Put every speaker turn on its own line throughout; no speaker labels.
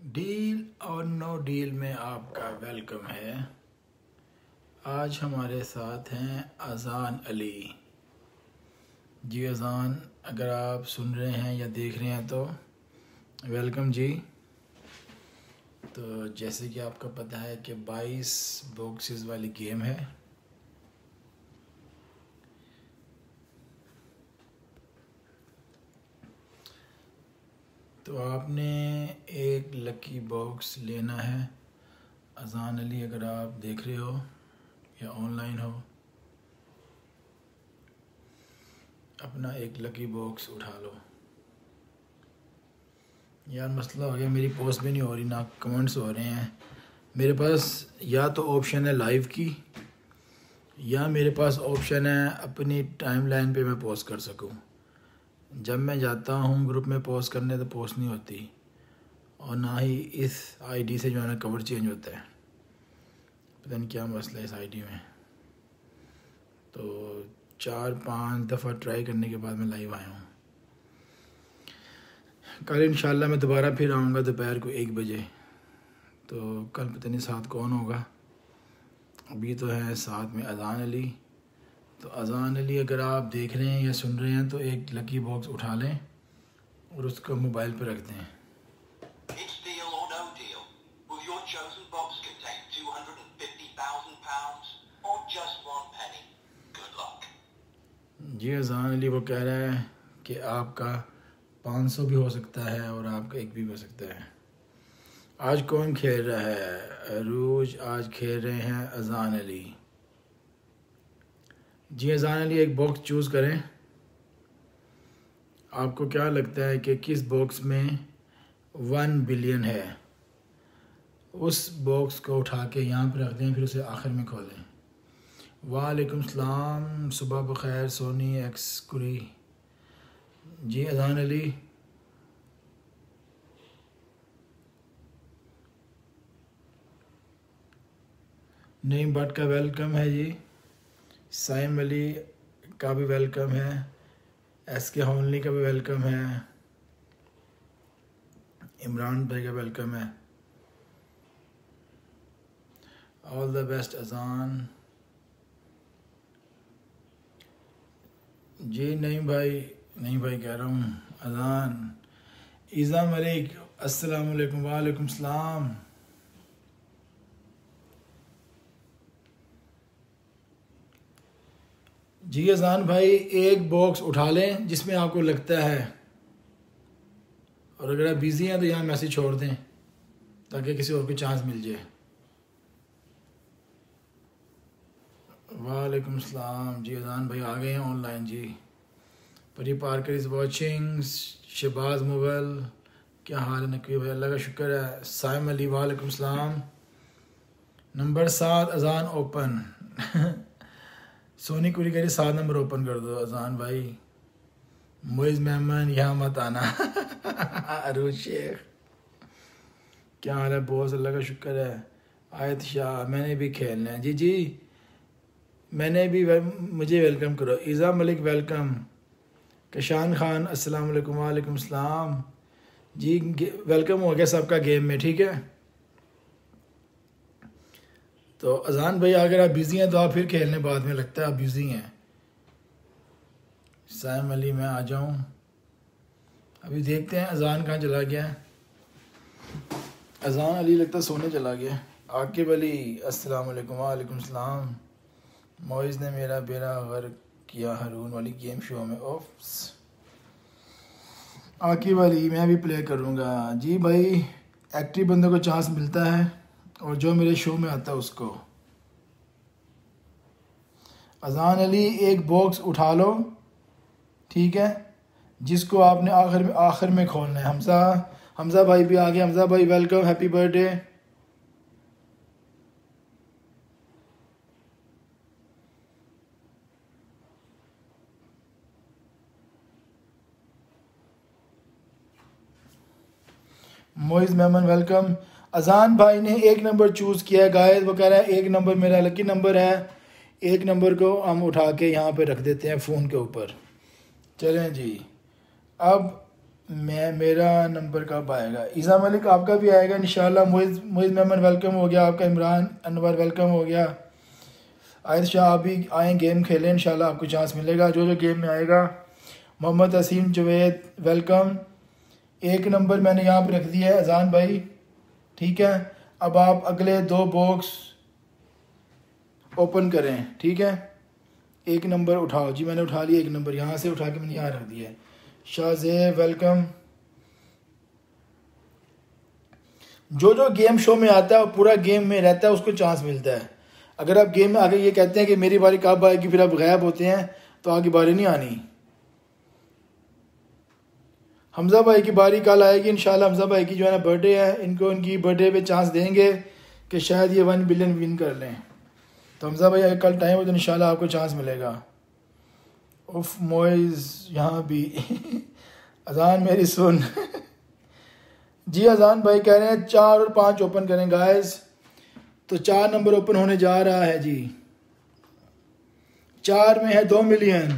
Deal और no deal में आपका वेलकम है। आज हमारे साथ हैं अज़ान अली जी। अज़ान, अगर आप सुन रहे हैं या देख रहे हैं तो वेलकम जी। तो जैसे कि आपको पता है कि 22 बॉक्सेस वाली गेम है। तो आपने एक लकी बॉक्स लेना है। अज़ान अली, अगर आप देख रहे हो या ऑनलाइन हो, अपना एक लकी बॉक्स उठा लो। यार मसला हो गया, मेरी पोस्ट भी नहीं हो रही, ना कमेंट्स हो रहे हैं। मेरे पास या तो ऑप्शन है लाइव की, या मेरे पास ऑप्शन है अपनी टाइमलाइन पे मैं पोस्ट कर सकूं। जब मैं जाता हूं ग्रुप में पोस्ट करने तो पोस्ट नहीं होती, और ना ही इस आईडी से जो है ना कवर चेंज होता है। पता नहीं क्या मसला है इस आईडी में। तो 4-5 दफ़ा ट्राई करने के बाद मैं लाइव आया हूँ। कल इंशाल्लाह मैं दोबारा फिर आऊँगा दोपहर को 1 बजे। तो कल पता नहीं साथ कौन होगा। अभी तो है साथ में अज़ान अली। तो अज़ान अली, अगर आप देख रहे हैं या सुन रहे हैं तो एक लकी बॉक्स उठा लें और उसको मोबाइल पर रख दें। जी, अज़ान अली वो कह रहा है कि आपका 500 भी हो सकता है और आपका 1 भी हो सकता है। आज कौन खेल रहा है? अरूज आज खेल रहे हैं अज़ान अली जी। अज़ान अली, एक बॉक्स चूज़ करें। आपको क्या लगता है कि किस बॉक्स में 1 बिलियन है? उस बॉक्स को उठा के यहाँ पर रख दें, फिर उसे आखिर में खोलें। वालेकुम सलाम, सुबह बखैर सोनी एक्स कुरी जी। अज़ान अली, नईम भट्ट का वेलकम है जी। साइम अली का भी वेलकम है। SK होनली का भी वेलकम है। इमरान भाई का वेलकम है। ऑल द बेस्ट अज़ान जी। नहीं भाई कह रहा हूँ अज़ान। ईज़ा मलिक अस्सलाम वालेकुम। वालेकुम सलाम। जी अज़ान भाई, एक बॉक्स उठा लें जिसमें आपको लगता है, और अगर आप बिज़ी हैं तो यहाँ मैसेज छोड़ दें ताकि किसी और को चांस मिल जाए। वालेकुम सलाम जी। अज़ान भाई आ गए हैं ऑनलाइन जी। Pari Parker is watching. Shahbaz Mughal, क्या हाल है नकवी भाई? अल्लाह का शुक्र है। साइम अली वालेकुम सलाम। नंबर 7 अज़ान ओपन सोनी कुरी कह रही 7 नंबर ओपन कर दो अज़ान भाई। मोइज़ मेहमान यहाँ मत आना अरूज शेख, क्या हाल है बॉस? अल्लाह का शुक्र है। आयत शाह, मैंने भी खेलना है जी। मैंने भी मुझे वेलकम करो। ईज़ा मलिक वेलकम। कशान खान अस्सलाम वालेकुम। वालेकुम सलाम जी। वेलकम हो गया सबका गेम में, ठीक है। तो अज़ान भाई, अगर आप बिज़ी हैं तो आप फिर खेलने बाद में, लगता है आप बिज़ी हैं। साइम अली, मैं आ जाऊं? अभी देखते हैं अज़ान कहाँ चला गया है। अज़ान अली लगता सोने चला गया। आकिब अली अस्सलाम वालेकुम। वालेकुम सलाम। मोइज़ ने मेरा बेड़ा गर्क किया हारून वाली गेम शो में। ऑफ्स आकिब अली, मैं भी प्ले करूँगा जी भाई। एक्टिव बंदे को चांस मिलता है और जो मेरे शो में आता है उसको। अज़ान अली, एक बॉक्स उठा लो, ठीक है, जिसको आपने आखिर में खोलना है। हमज़ा भाई भी आ गए। हमज़ा भाई welcome, happy birthday. Moiz Memon welcome. Azan भाई ने 1 नंबर चूज़ किया है गाइस। वो कह रहा है 1 नंबर मेरा लकी नंबर है। 1 नंबर को हम उठा के यहाँ पे रख देते हैं फ़ोन के ऊपर। चलें जी। अब मेरा नंबर कब आएगा? ईसा मलिक आपका भी आएगा इंशाल्लाह। मोइज़ मेमन वेलकम हो गया आपका। इमरान अनवर वेलकम हो गया। आयत शाह आप भी आएँ गेम खेलें इंशाल्लाह, आपको चांस मिलेगा जो जो गेम में आएगा। मोहम्मद असीम जवेद वेलकम। 1 नंबर मैंने यहाँ पर रख दिया है अजान भाई, ठीक है। अब आप अगले 2 बॉक्स ओपन करें, ठीक है। 1 नंबर उठाओ जी, मैंने उठा लिया 1 नंबर, यहाँ से उठा के मैंने यहाँ रख दिया है। शाहजेब वेलकम। जो जो गेम शो में आता है और पूरा गेम में रहता है उसको चांस मिलता है। अगर आप गेम में आगे ये कहते हैं कि मेरी बारी कब आएगी, फिर आप गायब होते हैं तो आगे बारी नहीं आनी। हमजा भाई की बारी कल आएगी इंशाल्लाह। हमजा भाई की जो है ना बर्थडे है, इनको इनकी बर्थडे पे चांस देंगे कि शायद ये 1 बिलियन विन कर लें। तो हमजा भाई अगर कल टाइम हो तो इंशाल्लाह आपको चांस मिलेगा। उफ मोइज़ यहाँ भी अजान मेरी सुन जी। अजान भाई कह रहे हैं 4 और 5 ओपन करें गाइस। तो 4 नंबर ओपन होने जा रहा है जी। 4 में है 2 मिलियन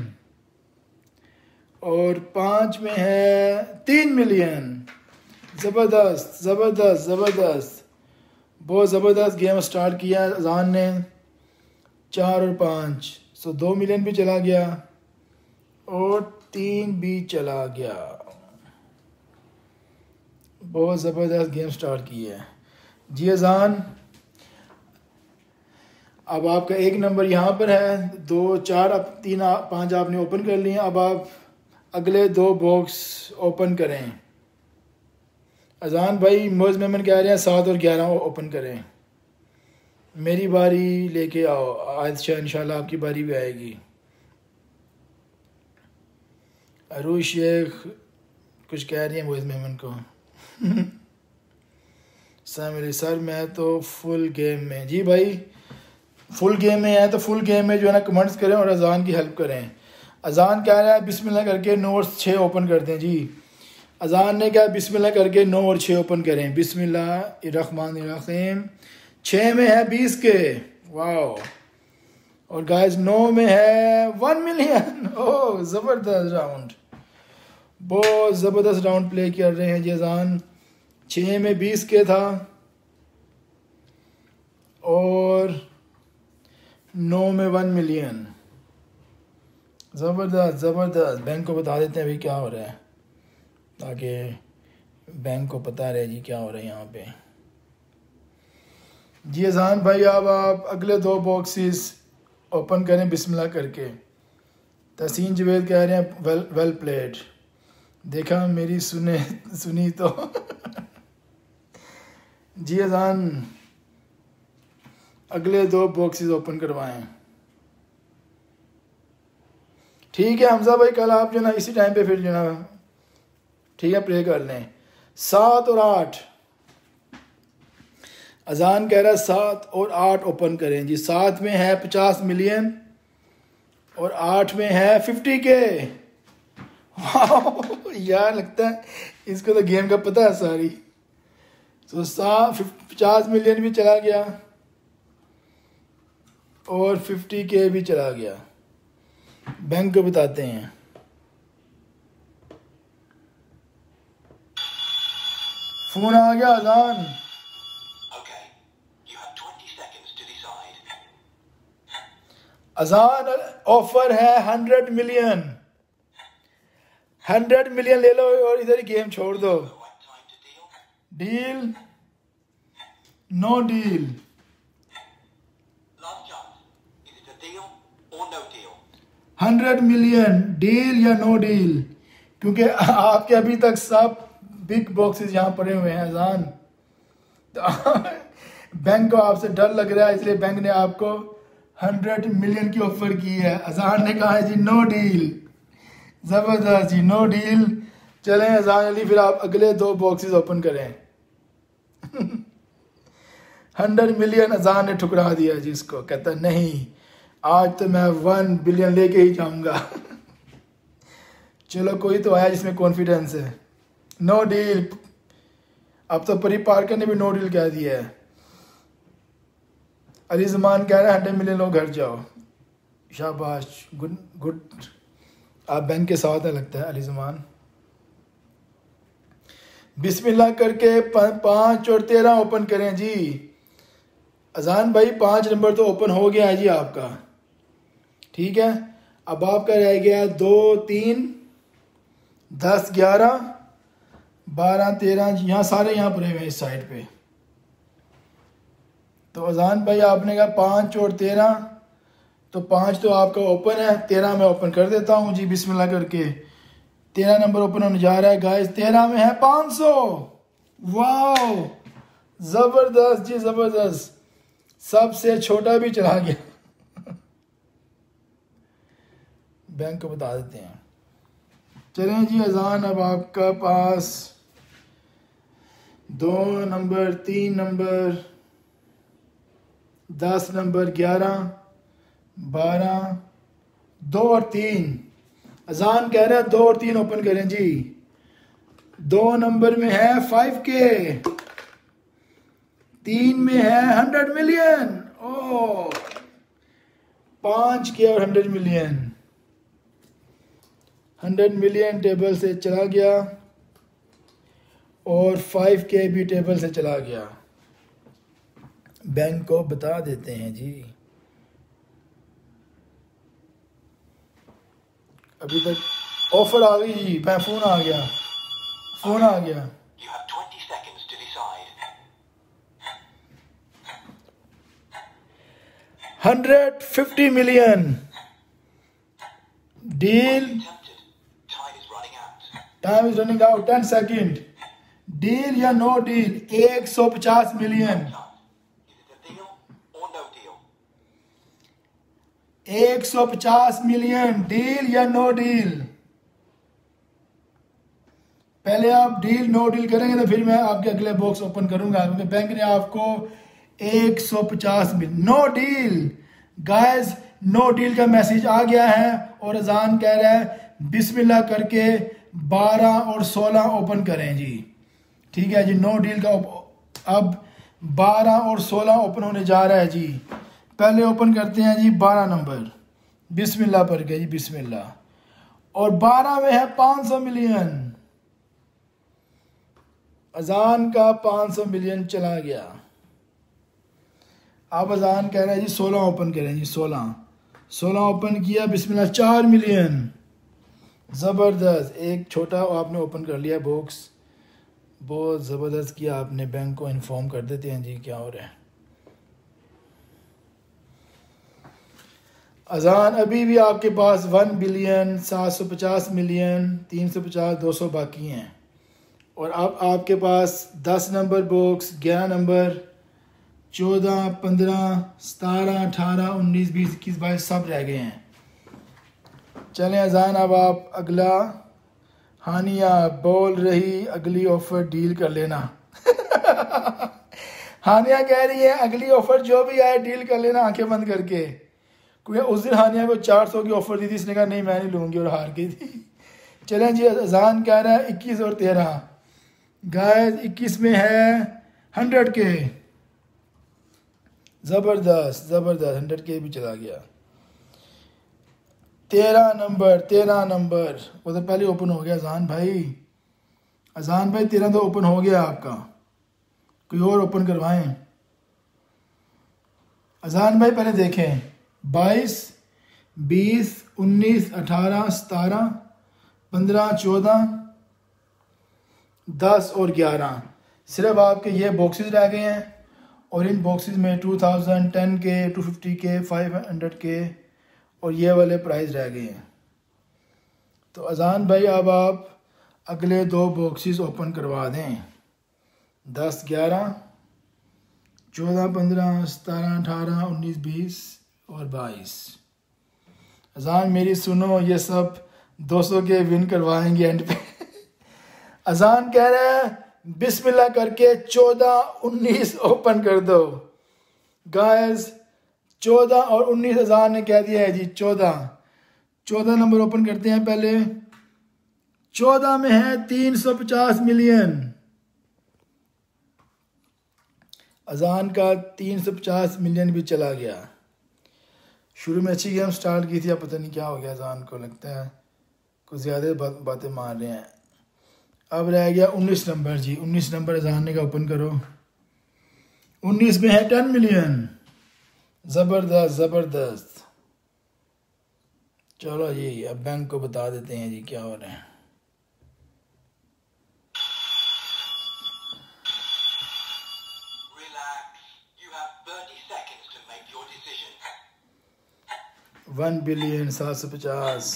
और 5 में है 3 मिलियन। ज़बरदस्त ज़बरदस्त ज़बरदस्त, बहुत ज़बरदस्त गेम स्टार्ट किया अजान ने। 4 और 5 सो 2 मिलियन भी चला गया और 3 भी चला गया। बहुत ज़बरदस्त गेम स्टार्ट की है जी अजान। अब आपका 1 नंबर यहाँ पर है। 2 4 अब 3 5 आपने ओपन कर लिए। अब आप अगले 2 बॉक्स ओपन करें। अजान भाई मोइज़ मेमन कह रहे हैं 7 और 11 ओपन करें। मेरी बारी लेके आओ आज शाह, इंशाल्लाह आपकी बारी भी आएगी। अरूज शेख कुछ कह रही है मोइज़ मेमन को सर मैं तो फुल गेम में जी भाई, फुल गेम में है तो फुल गेम में जो है ना कमेंट्स करें और अजान की हेल्प करें। अजान कह रहा है बिस्मिल्लाह करके 9 और 6 ओपन कर दें जी। अजान ने कहा बिस्मिल्लाह करके 9 और 6 ओपन करें। बिस्मिल्लाहिर्रहमानिर्रहीम। 6 में है 20 के, वाओ। और गाइस 9 में है 1 मिलियन। ओह ज़बरदस्त राउंड, बहुत ज़बरदस्त राउंड प्ले कर रहे हैं जी अजान। 6 में 20 के था और 9 में 1 मिलियन। ज़बरदस्त ज़बरदस्त। बैंक को बता देते हैं भाई क्या हो रहा है, ताकि बैंक को पता रहे जी क्या हो रहा है यहाँ पे जी अजान भाई। अब आप अगले 2 बॉक्सेस ओपन करें बिस्मिल्लाह करके। तहसीन जवेद कह रहे हैं वेल प्लेड। देखा मेरी सुनी तो जी अजान अगले 2 बॉक्सेस ओपन करवाएं, ठीक है। हमजा भाई कल आप जो ना इसी टाइम पे फिर जो ना ठीक है प्ले कर लें। 7 और 8 अजान कह रहा है 7 और 8 ओपन करें जी। 7 में है 50 मिलियन और 8 में है 50 के। यार लगता है इसको तो गेम का पता है सारी। तो 50 मिलियन भी चला गया और 50 के भी चला गया। बैंक को बताते हैं। फोन आ गया अजान। अजान ऑफर है 100 मिलियन। 100 मिलियन ले लो और इधर ही गेम छोड़ दो। Deal no deal. 100 million deal या नो डील, क्योंकि आपके अभी तक सब बिग बॉक्सेस यहाँ पड़े हुए हैं अजान। तो बैंक को आपसे डर लग रहा है, इसलिए बैंक ने आपको 100 मिलियन की ऑफर की है। अजान ने कहा है जी नो डील। ज़बरदस्त जी, नो डील। चलें अजान अली फिर आप अगले 2 बॉक्सेस ओपन करें। 100 मिलियन अजान ने ठुकरा दिया जी इसको। कहता नहीं आज तो मैं 1 बिलियन लेके ही जाऊंगा। चलो कोई तो आया जिसमें कॉन्फिडेंस है। No deal. अब तो परी पार्कर ने भी नो डील कह दिया है। अली ज़मान कह रहे हैं 100 मिलियन लोग घर जाओ। शाबाश, गुड गुड। आप बैंक के साथ है लगता है अली ज़मान। बिस्मिल्लाह करके 5 और 13 ओपन करें जी। अजान भाई 5 नंबर तो ओपन हो गया है जी आपका, ठीक है। अब आपका रह गया 2 3 10 11 12 13, यहाँ सारे यहाँ पड़े हुए हैं इस साइड पे। तो अजान भाई आपने कहा 5 और 13, तो 5 तो आपका ओपन है, 13 मैं ओपन कर देता हूँ जी बिस्मिल्लाह करके। 13 नंबर ओपन होने जा रहा है गाइस। 13 में है 500। वाओ, जबरदस्त जी जबरदस्त, सबसे छोटा भी चला गया। बैंक को बता देते हैं। चलें जी, अजान अब आपका पास 2 नंबर 3 नंबर 10 नंबर 11 12 2 और 3। अजान कह रहे हैं 2 और 3 ओपन करें जी। 2 नंबर में है 5K, 3 में है 100 मिलियन। ओ 5K और 100 मिलियन, 100 मिलियन टेबल से चला गया और 5K भी टेबल से चला गया। बैंक को बता देते हैं जी। अभी तक ऑफर आ गई जी, फोन आ गया, फोन आ गया। 150 million deal, time is running out, 10 second. Deal या no deal? 150 million, 150 million, deal या नो डील? पहले आप डील नो डील करेंगे तो फिर मैं आपके अगले बॉक्स ओपन करूंगा, क्योंकि बैंक ने आपको 150 million. No deal guys, no deal का मैसेज आ गया है और अजान कह रहा है बिस्मिल्लाह करके 12 और 16 ओपन करें जी, ठीक है जी। नो डील का अब 12 और 16 ओपन होने जा रहा है जी। पहले ओपन करते हैं जी 12 नंबर, बिस्मिल्लाह पर के जी बिस्मिल्लाह, और 12 में है 500 मिलियन। अजान का 500 मिलियन चला गया। अब अजान कह रहा है जी 16 ओपन करें जी। 16 ओपन किया, बिस्मिल्लाह, 4 मिलियन, ज़बरदस्त। एक छोटा आपने ओपन कर लिया बॉक्स, बहुत ज़बरदस्त किया आपने। बैंक को इन्फॉर्म कर देते हैं जी क्या हो रहा है। अजान अभी भी आपके पास 1 बिलियन 750 मिलियन 350 200 बाकी हैं, और अब आपके पास 10 नंबर बॉक्स, 11 नंबर, 14 15 17 18 19 20 21 22 सब रह गए हैं। चलें अजान, अब आप अगला, हानिया बोल रही अगली ऑफर डील कर लेना। हानिया कह रही है अगली ऑफर जो भी आए डील कर लेना आंखें बंद करके, क्योंकि उस दिन हानिया को 400 की ऑफर दी थी, इसने कहा नहीं मैं नहीं लूँगी और हार गई थी। चलें जी, अजान कह रहा है 21 और 13। गाइस 21 में है 100K, ज़बरदस्त ज़बरदस्त, 100K भी चला गया। 13 नंबर वो तो पहले ओपन हो गया। अजान भाई 13 तो ओपन हो गया आपका, कोई और ओपन करवाएं। अजान भाई पहले देखें, 22 20 19 18 17 15 14 10 और 11 सिर्फ आपके ये बॉक्सेस रह गए हैं, और इन बॉक्सेस में 2000 10K 250K 500K और ये वाले प्राइस रह गए हैं। तो अजान भाई अब आप अगले 2 बॉक्सेस ओपन करवा दें, 10 11 14 15 17 18 19 20 और 22। अजान मेरी सुनो, ये सब 200 के विन करवाएंगे एंड पे। अजान कह रहे हैं बिस्मिल्लाह करके 14 19 ओपन कर दो। गाइस 14 और 19 अजान ने कह दिया है जी। 14 नंबर ओपन करते हैं पहले। 14 में है 350 मिलियन। अजान का 350 मिलियन भी चला गया। शुरू में अच्छी गेम स्टार्ट की थी, अब पता नहीं क्या हो गया अजान को, लगता है कुछ ज़्यादा बातें मार रहे हैं। अब रह गया 19 नंबर जी। 19 नंबर अजान का ओपन करो। 19 में है 10 मिलियन। ज़बरदस्त ज़बरदस्त। चलो जी अब बैंक को बता देते हैं जी क्या हो रहा है। $1 बिलियन 750।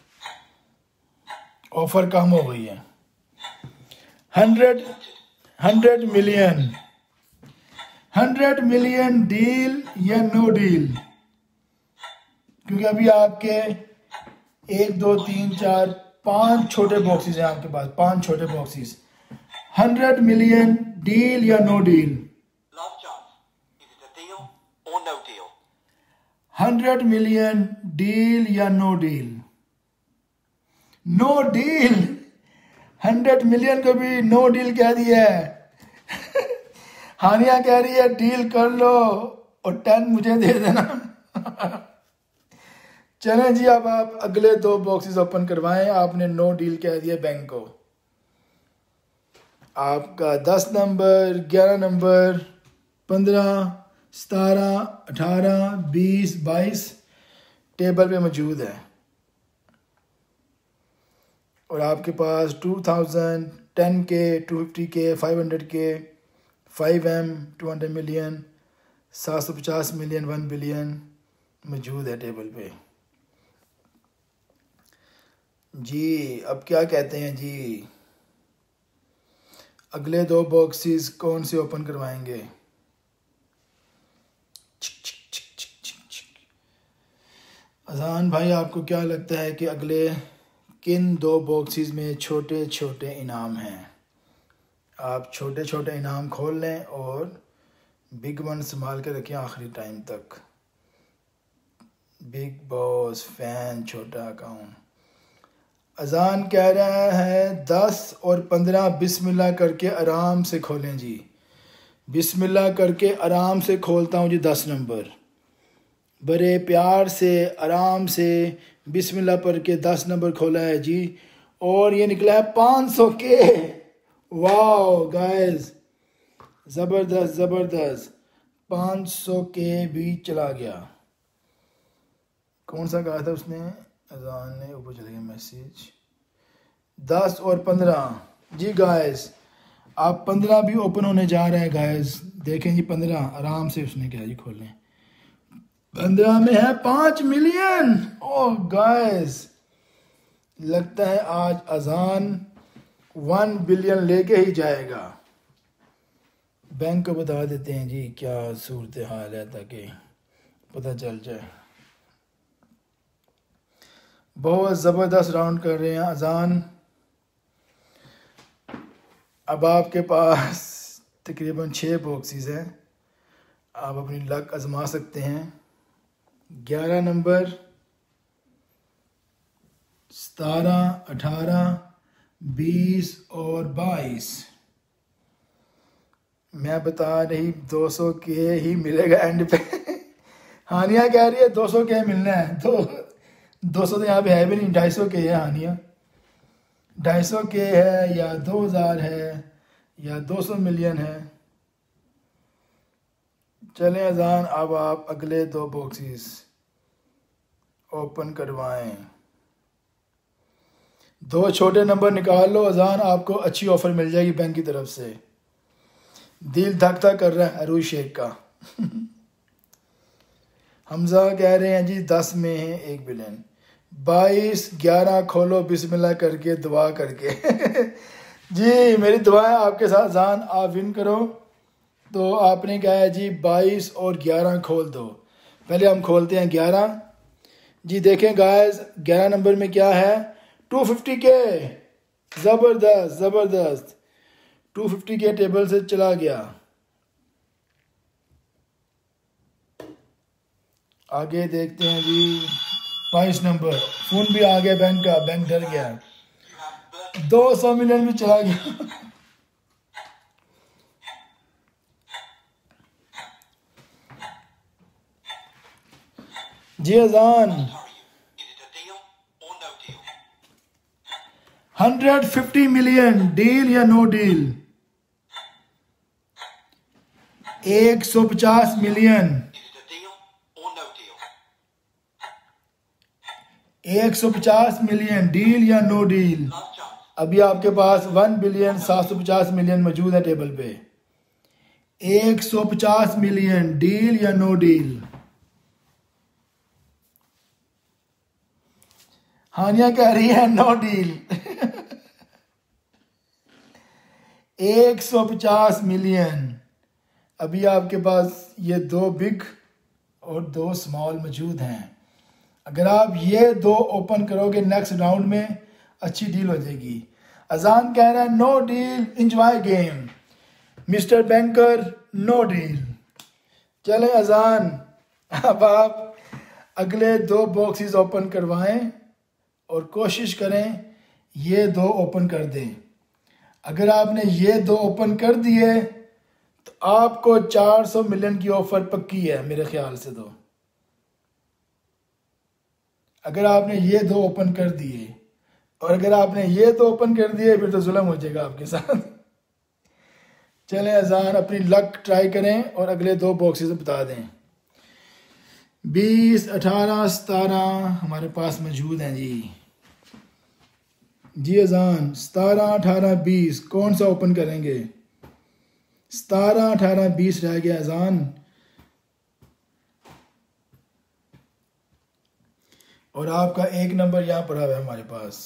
ऑफर कम हो गई है। 100 मिलियन। 100 मिलियन डील या नो डील? क्योंकि अभी आपके 1 2 3 4 5 छोटे बॉक्सेस हैं आपके पास, 5 छोटे बॉक्सेस। 100 मिलियन डील या नो डील? 100 मिलियन डील या no deal? No deal. 100 million को भी नो डील कह दिया है। हानिया कह रही है डील कर लो और 10 मुझे दे देना। चलें जी अब आप अगले 2 बॉक्सेस ओपन करवाएं। आपने नो डील कह दिया बैंक को। आपका 10 नंबर, 11 नंबर, 15, 17, 18, 20, 22 टेबल पे मौजूद है। और आपके पास 2000, 10K, 250K, 500K, 5M, 200 million, 750 million, 1 billion मौजूद है टेबल पे जी। अब क्या कहते हैं जी, अगले 2 बॉक्सेस कौन से ओपन करवाएंगे? अजान भाई आपको क्या लगता है कि अगले किन 2 बॉक्सेस में छोटे छोटे इनाम हैं? आप छोटे छोटे इनाम खोल लें और बिग वन संभाल के रखें आखिरी टाइम तक। बिग बॉस फैन छोटा अकाउंट। अजान कह रहा है 10 और 15 बिस्मिल्लाह करके आराम से खोलें जी। बिस्मिल्लाह करके आराम से खोलता हूँ जी। 10 नंबर बड़े प्यार से आराम से बिस्मिल्लाह पढ़ के 10 नंबर खोला है जी। और ये निकला है 500 के। वाओ गाइस, ज़बरदस्त ज़बरदस्त। 500 के भी चला गया। कौन सा कहा था उसने? अजान ने ऊपर चले गया मैसेज। 10 और 15 जी गाइस। आप 15 भी ओपन होने जा रहे हैं गाइस। देखें जी 15 आराम से उसने क्या जी खोलें। 15 में है 5 मिलियन। ओह गाइस, लगता है आज अजान 1 बिलियन लेके ही जाएगा। बैंक को बता देते हैं जी क्या सूरत हाल है ताकि पता चल जाए। बहुत ज़बरदस्त राउंड कर रहे हैं अजान। अब आपके पास तकरीबन 6 बॉक्सेस हैं। आप अपनी लक आजमा सकते हैं। 11 नंबर, 17, 18, 20 और 22। मैं बता रही 200 के ही मिलेगा एंड पे। हानिया कह रही है 200 के मिलना है। तो 200 तो यहाँ पे है भी नहीं। 250 के है हानिया। 250 के है या 2000 है या 200 मिलियन है। चलें अजान अब आप अगले 2 बॉक्सेस ओपन करवाएं। 2 छोटे नंबर निकाल लो अजान, आपको अच्छी ऑफर मिल जाएगी बैंक की तरफ से। दिल धक धक कर रहा है अरूज शेख का। हमजा कह रहे हैं जी 10 में है 1 बिलियन। 22, 11 खोलो बिस्मिल्लाह करके दुआ करके। जी मेरी दुआ है आपके साथ अजान। आप विन करो तो आपने कहा है जी 22 और 11 खोल दो। पहले हम खोलते हैं 11 जी। देखें गाइस 11 नंबर में क्या है? 250 के। ज़बरदस्त ज़बरदस्त। 250 के टेबल से चला गया। आगे देखते हैं जी 22 नंबर। फोन भी आ गया बैंक का। बैंक डर गया। 200 मिलियन भी चला गया। जी अजान 150 मिलियन, डील या no deal? 150 million, 150 million, deal या नो डील? अभी आपके पास 1 बिलियन 750 मिलियन मौजूद है टेबल पे। 150 मिलियन, डील या नो डील? हानिया कह रही है नो डील। 150 मिलियन। अभी आपके पास ये 2 बिग और 2 स्मॉल मौजूद हैं। अगर आप ये 2 ओपन करोगे नेक्स्ट राउंड में अच्छी डील हो जाएगी। अजान कह रहा है no deal, enjoy game. Mister banker no deal. चले अजान, अब आप अगले 2 बॉक्सेस ओपन करवाएं और कोशिश करें ये 2 ओपन कर दें। अगर आपने ये 2 ओपन कर दिए तो आपको 400 मिलियन की ऑफर पक्की है मेरे ख्याल से। तो अगर आपने ये 2 ओपन कर दिए और अगर आपने ये 2 ओपन कर दिए फिर तो जुल्म हो जाएगा आपके साथ। चलें अजान, अपनी लक ट्राई करें और अगले 2 बॉक्सेस बता दें। 20, 18, 17 हमारे पास मौजूद हैं जी। जी अजान, 17, 18, 20 कौन सा ओपन करेंगे? 17, 18, 20 रह गया अजान। और आपका 1 नंबर यहाँ पड़ा हुआ है हमारे पास।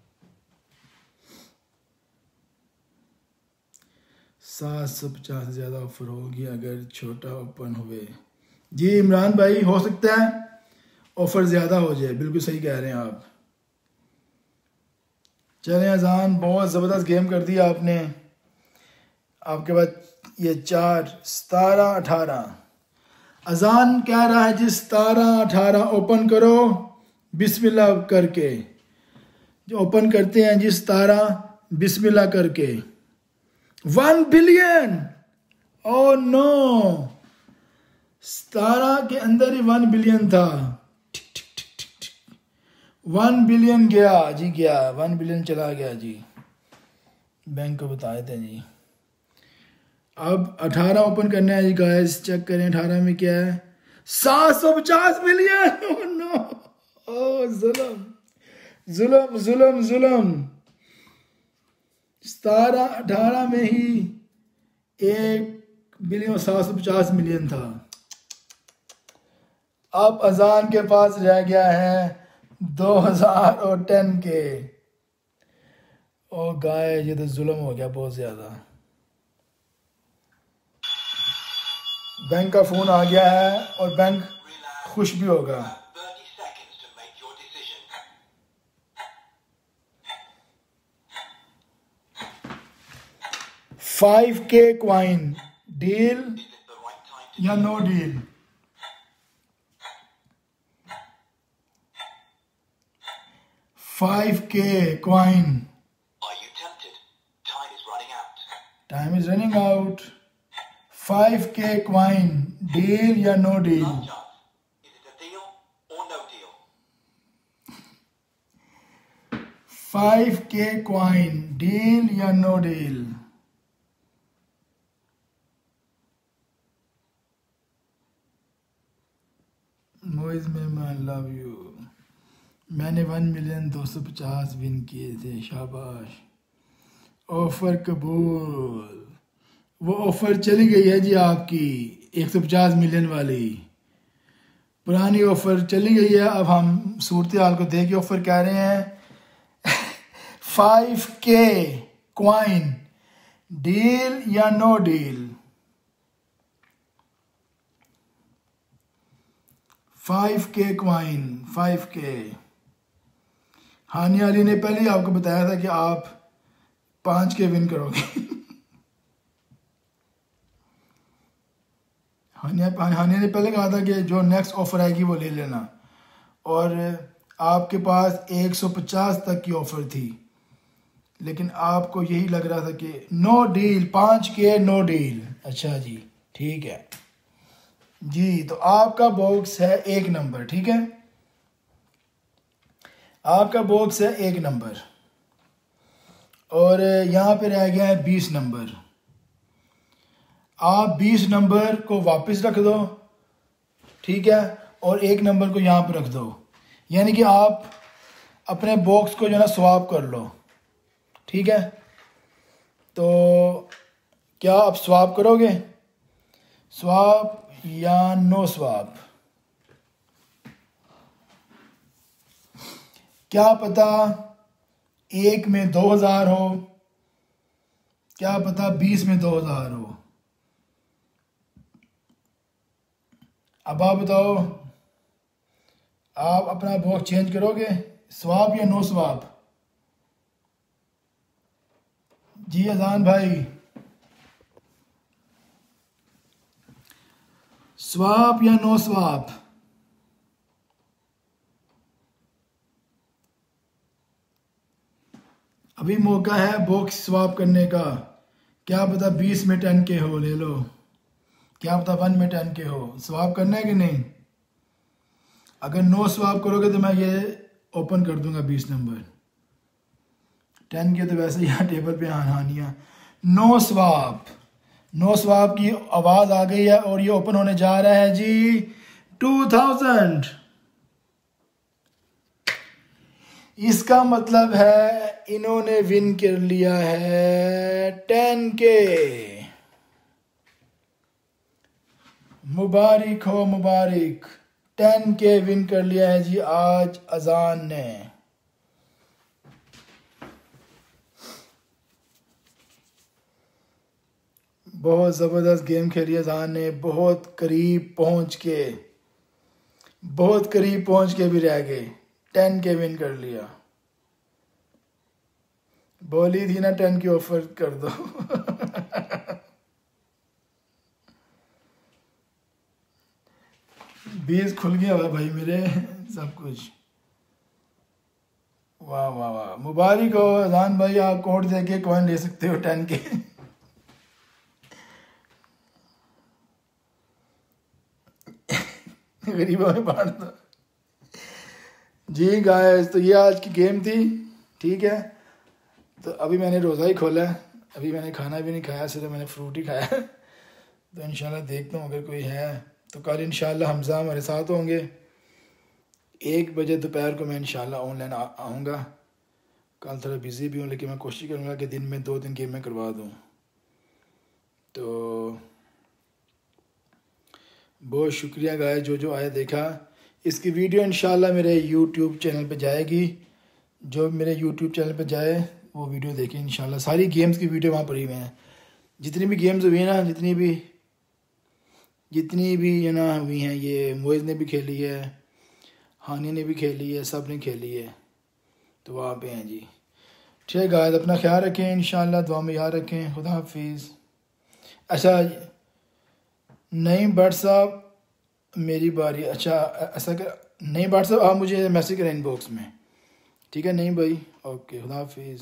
750 से ज़्यादा ऑफर होगी अगर छोटा ओपन हुए। जी इमरान भाई, हो सकता है ऑफर ज़्यादा हो जाए, बिल्कुल सही कह रहे हैं आप। चलें अजान, बहुत ज़बरदस्त गेम कर दिया आपने। आपके पास ये 4, 17, 18। अजान कह रहा है जी 17, 18 ओपन करो बिस्मिल्लाह करके। जो ओपन करते हैं जी 17 बिस्मिल्लाह करके। 1 बिलियन, ओ नो, 17 के अंदर ही 1 बिलियन था। 1 बिलियन गया जी, गया 1 बिलियन चला गया जी। बैंक को बताए थे जी। अब 18 ओपन करना है जी गाइस, चेक करें 18 में क्या है। 750 मिलियन, ओ नो, ओ जुल्म जुल्म जुल्म जुल्म। 17, 18 में ही 1 बिलियन 750 मिलियन था। अब अजान के पास रह गया है 2010 के। ओ गाय, ये तो जुल्म हो गया बहुत ज्यादा। बैंक का फोन आ गया है और बैंक खुश भी होगा। 5K क्वाइन, डील या no deal? 5K coin. Time is running out. 5K coin, deal या no deal? 5K coin, deal या नो डील? मोइज में आई लव यू। मैंने 1 मिलियन 250 विन किए थे, शाबाश। ऑफर कबूल। वो ऑफर चली गई है जी आपकी 150 मिलियन वाली। पुरानी ऑफर चली गई है। अब हम सूरत हाल को देख के ऑफर कह रहे हैं 5K क्वाइन, डील या no deal? 5K coin, 5K। Hania Ali ने पहले ही आपको बताया था कि आप 5K विन करोगे। हानिया ने पहले कहा था कि जो नेक्स्ट ऑफर आएगी वो ले लेना। और आपके पास 150 तक की ऑफर थी, लेकिन आपको यही लग रहा था कि no deal, 5K no deal. अच्छा जी, ठीक है जी। तो आपका बॉक्स है 1 नंबर, ठीक है। आपका बॉक्स है 1 नंबर। और यहाँ पे रह गया है 20 नंबर। आप 20 नंबर को वापस रख दो, ठीक है, और 1 नंबर को यहाँ पे रख दो, यानी कि आप अपने बॉक्स को जो है ना स्वैप कर लो, ठीक है। तो क्या आप स्वैप करोगे, स्वैप या नो स्वैप? क्या पता 1 में 2000 हो, क्या पता 20 में 2000 हो। अब आप बताओ, आप अपना बॉक्स चेंज करोगे, स्वैप या नो स्वैप? जी अजान भाई, स्वैप या नो स्वैप? अभी मौका है बॉक्स स्वैप करने का। क्या पता 20 में 10 के हो, ले लो। क्या पता 1 में 10 के हो। स्वैप करना है कि नहीं? अगर नो स्वैप करोगे तो मैं ये ओपन कर दूंगा 20 नंबर। 10 के तो वैसे ही यहाँ टेबल पे Hania. No swap, no swap की आवाज़ आ गई है और ये ओपन होने जा रहा है जी 2000। इसका मतलब है इन्होंने विन कर लिया है 10 के। मुबारक हो, मुबारक, 10 के विन कर लिया है जी आज अजान ने। बहुत ज़बरदस्त गेम खेली अजान ने, बहुत करीब पहुंच के भी रह गए, 10 के विन कर लिया। बोली थी ना 10 की ऑफर कर दो। 20 खुल गया हुआ भाई मेरे सब कुछ। वाह वाह वाह, मुबारक हो अजान भाई, आप कोड दे के कॉइन ले सकते हो 10 के। गरीबों में बांट दो जी गाइस। तो ये आज की गेम थी, ठीक है। तो अभी मैंने रोज़ा ही खोला है, अभी मैंने खाना भी नहीं खाया, सिर्फ मैंने फ्रूट ही खाया है। तो इंशाल्लाह देखता हूँ अगर कोई है तो कल इंशाल्लाह हमज़ा हमारे साथ होंगे। 1 बजे दोपहर को मैं इंशाल्लाह ऑनलाइन आऊँगा। कल थोड़ा बिज़ी भी हूँ, लेकिन मैं कोशिश करूँगा कि दिन में 2-3 गेमें करवा दूँ। तो बहुत शुक्रिया गाइस जो आया देखा। इसकी वीडियो इंशाल्लाह मेरे यूट्यूब चैनल पे जाएगी। जो मेरे यूट्यूब चैनल पे जाए वो वीडियो देखें इंशाल्लाह। सारी गेम्स की वीडियो वहाँ पर ही हैं, जितनी भी गेम्स हुई हैं ना, जितनी भी है ना हुई हैं, ये मोइज़ ने भी खेली है, हानी ने भी खेली है, सब ने खेली है, तो वहाँ पे हैं जी। ठीक है गाइस, अपना ख्याल रखें, इंशाल्लाह दुआ में याद रखें। खुदा हाफिज़। अच्छा नहीं बट साहब, मेरी बारी। अच्छा ऐसा कर, नहीं बट साहब आप मुझे मैसेज करें इनबॉक्स में, ठीक है? नहीं भाई, ओके, खुदा हाफिज़।